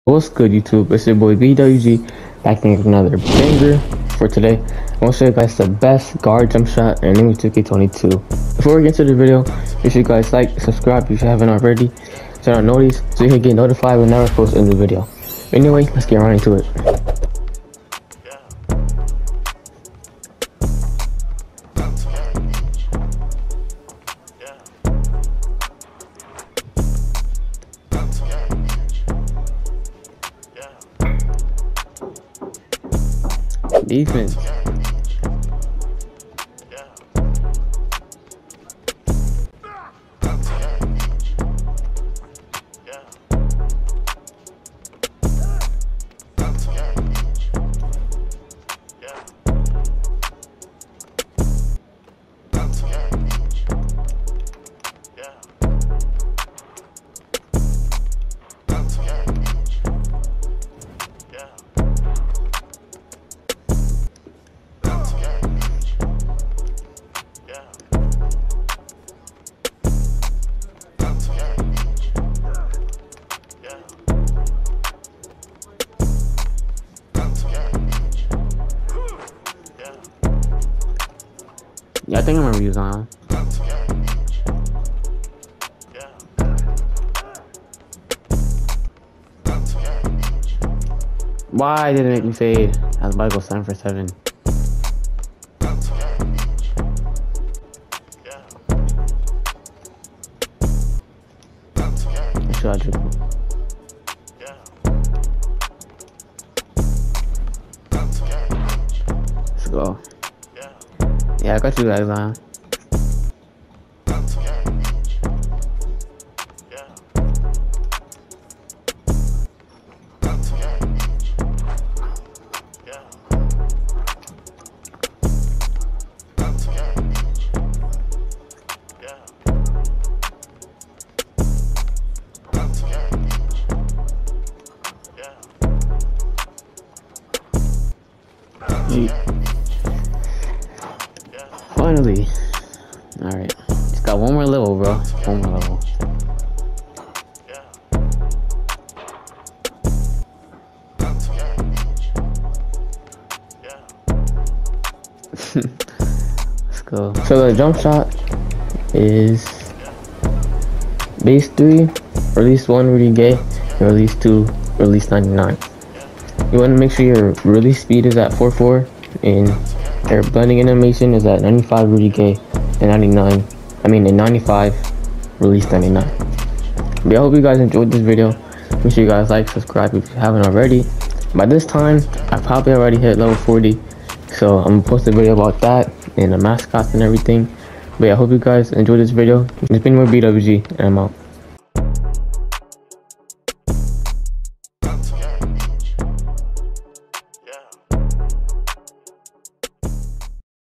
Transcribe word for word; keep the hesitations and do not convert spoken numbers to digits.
What's good, YouTube? It's your boy B W G back with another banger for today. I want to show you guys the best guard jump shot in N B A two K twenty-two. Before we get into the video, make sure you guys like, subscribe if you haven't already, turn on notice so you can get notified whenever I post a new video. Anyway, let's get right into it. Defense. Yeah, I think I remember you on. Why did it make me fade? I was about to go seven for seven. Let's try to Let's go. Yeah, I got you guys on. Finally. Alright. Just got one more level, bro. One more level. Let's go. So the jump shot is base three, release one, Rudy Gay, and release two, release ninety-nine. You want to make sure your release speed is at four four and your blending animation is at ninety-five Rudy Gay and ninety-nine, I mean in ninety-five, release ninety-nine. But I hope you guys enjoyed this video. Make sure you guys like, subscribe if you haven't already. By this time, I probably already hit level forty, so I'm gonna post a video about that and the mascots and everything. But yeah, I hope you guys enjoyed this video. It's been more B W G, and I'm out.